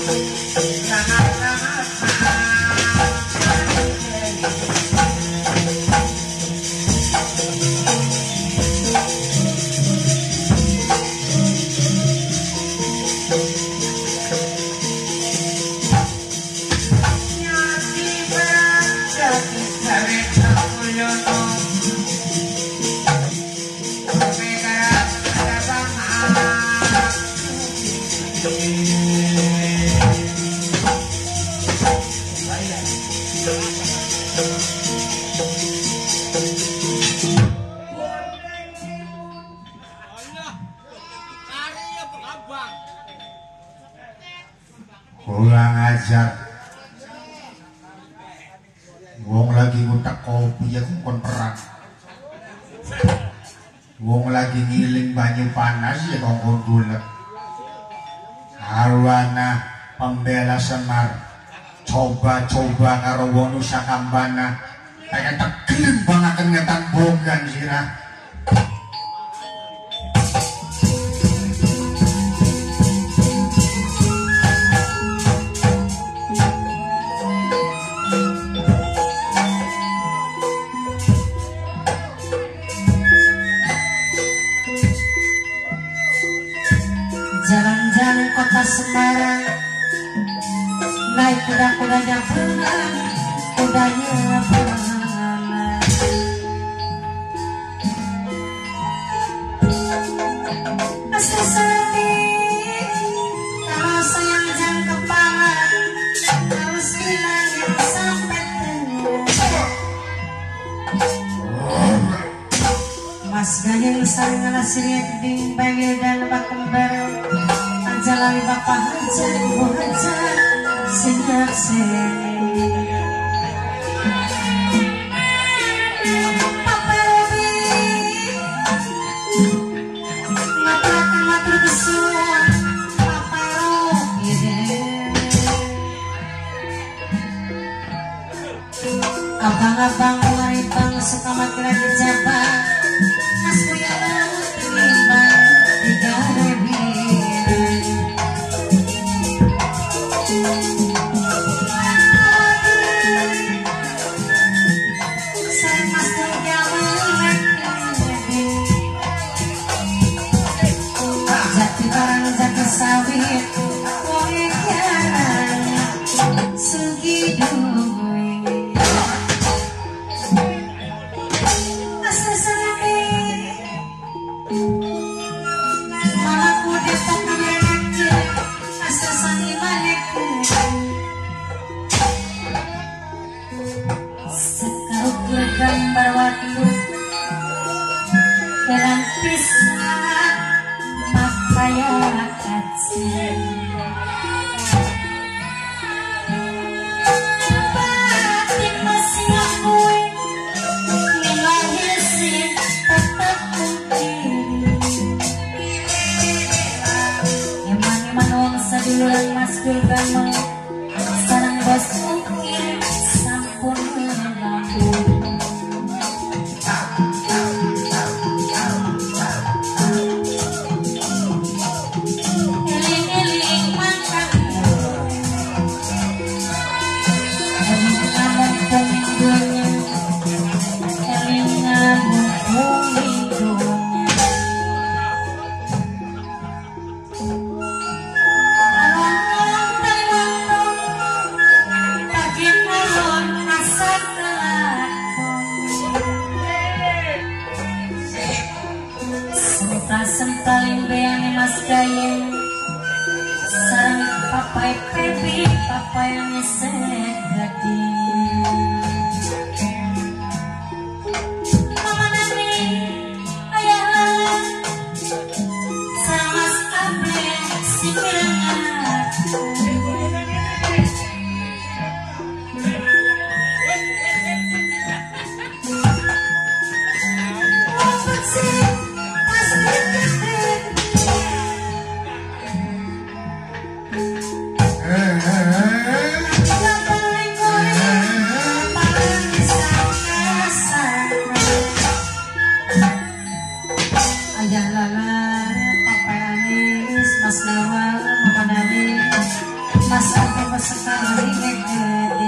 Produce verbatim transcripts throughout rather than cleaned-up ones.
Kurang ajar. Wong lagi ngutak kopi ya kongkon perang. Wong lagi ngiling banyu panas ya kongkon gulek. Arwana pembela Semar coba-coba karo wong Nusa Kambana kayak tegelin banget ngetan bogan sirah. Jalan-jalan kota Semarang, naik kuda-kudanya berenang, kudanya berenang. Asal sedih, kalau sayang jangan kepala, harus bilangin sampai tengah. Mas gayeng saling ngasih bimbang dan lebak kembar. Jalani bapak hajar, ibu hajar, sinyak sini. Papa Robi, ngatakan matur kesuan, Papa Robi. Abang-abang mulai bang suka mati lagi jabat, mas punya laut timbang tiga rebi. Sawit, woi jarang, sugi duwe. Asa sami, malaku dapat ngerenek, asa sami manek. Sekarang gambar waktu, kerang pisah, makanya. Batin masih ngakui ngilangin sih tetap mungkin. Eman-eman wong saduluran mas kulkano sarang bos mungkin sampun mengaku. Sempaling beane mas gayeng sarang papai pepi papai ngesek gadi mama nani ayah lala sarang mas abe si pirangan Ayah lala, papa Anis, mas Nawal, mama Nani, Mas aku sekali gede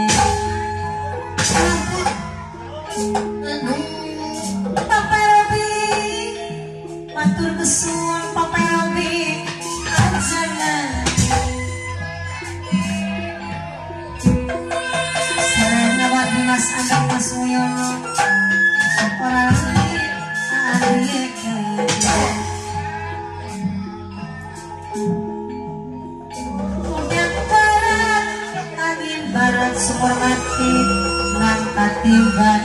Papa Robi matur kesuwun Papa Robi ajana sareng ngawat Mas Andang Mas Uyono ora ali udah barat angin barat sumur mati ngangkat timban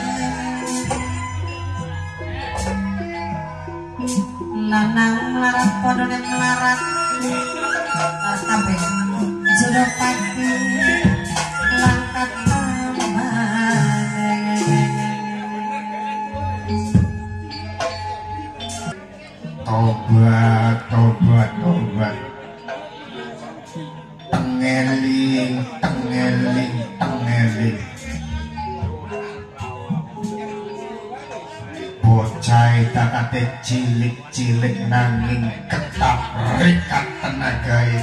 lanang melarat podone melarat kabeh jodoh pati langkat tobat tobat tobat tengeling tengeling tengeling bocah takate cilik-cilik nanging ketap rekat tenagae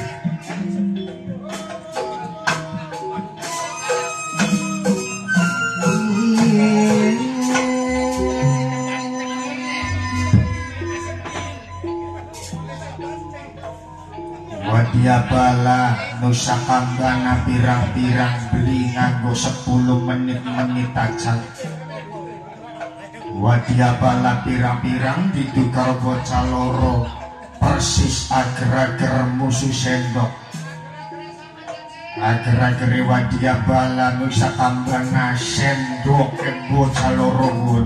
Wadia bala Nusa Kambana pirang-pirang beli nganggo sepuluh menit-menit aja Wadia bala pirang-pirang ditukar bocah loro persis ager-ager musuh sendok ager-ager wadia bala Nusa Kambana sendok ke bocah loro pun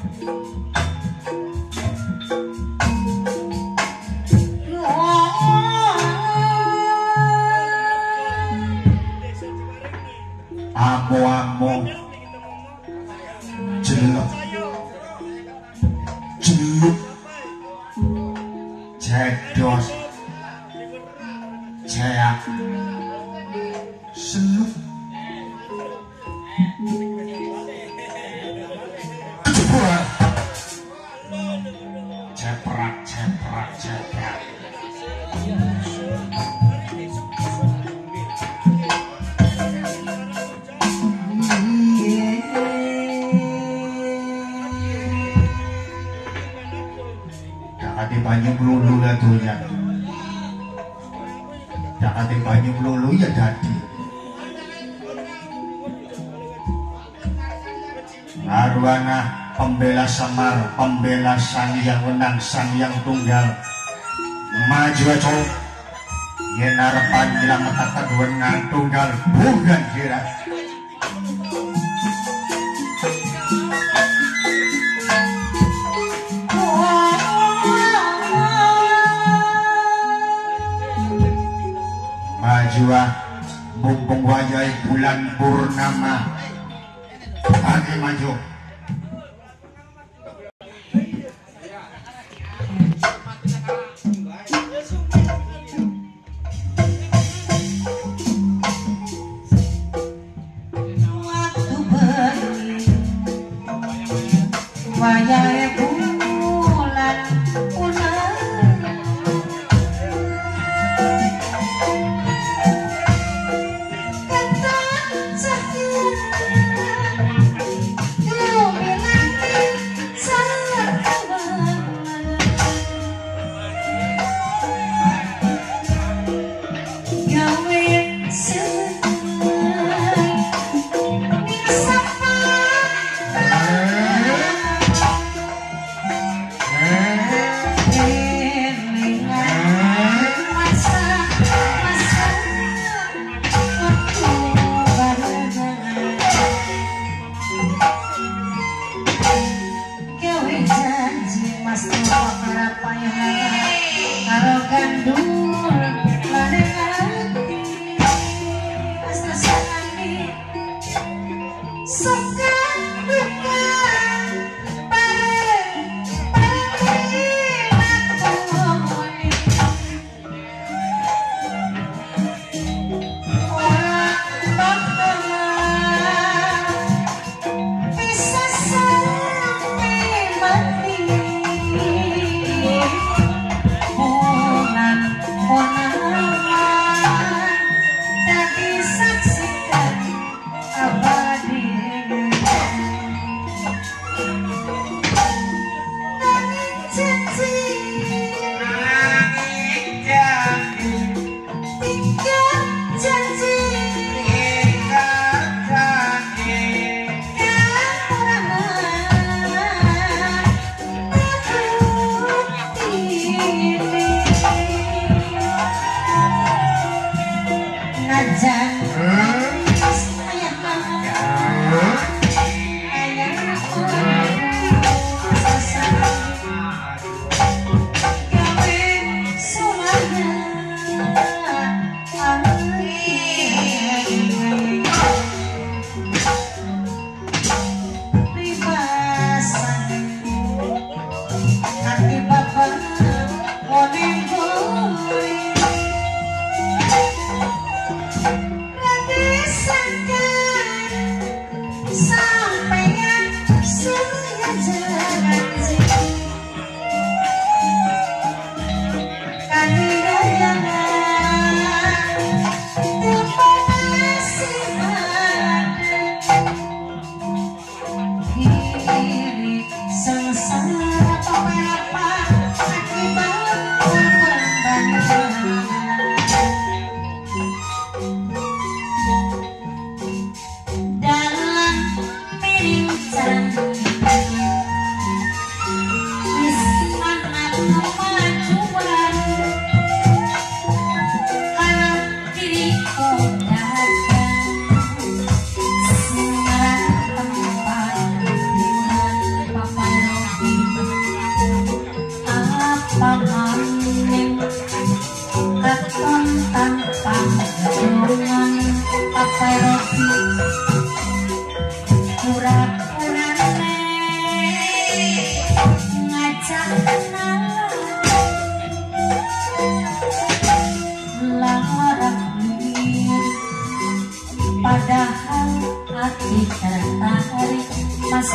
amo-amo jelek jeluk jedos ceak seluk ceprak ceprak ceprak ceprak Dakati banyu melulu lah donya Dakati banyu melulu ya dadi Arwana pembela Semar pembela sang yang menang sang yang tunggal maju aja yen arepan nylametaken wenang tunggal bukan kira maju mumpung wajai bulan purnama lagi maju waktu beri wajai bulan purnama kata cahaya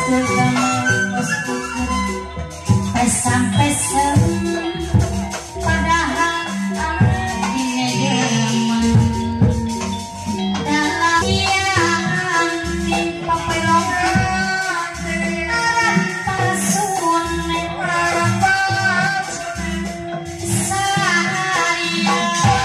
pesan-pesan padahal artinya jaman dalam yang dipapelongan arah pasun saya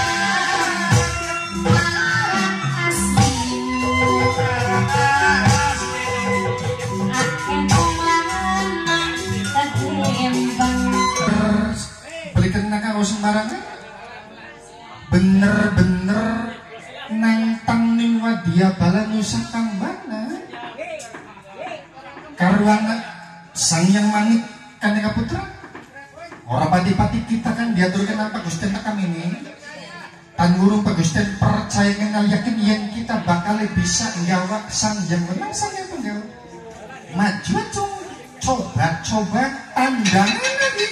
belikan nak kau sembarangan bener-bener nantang ning wadia bala nusa kambana karuana sang yang mangit kaneka putra orang pati-pati kita kan diaturkan apa Gusten kami ini tan gurung Pak Gusten percaya kenal yakin yang kita bakal bisa ngawak sang yang menang sang yang tunggal maju cung coba-coba tandangan lagi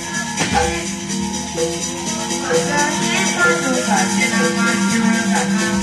Terima kasih.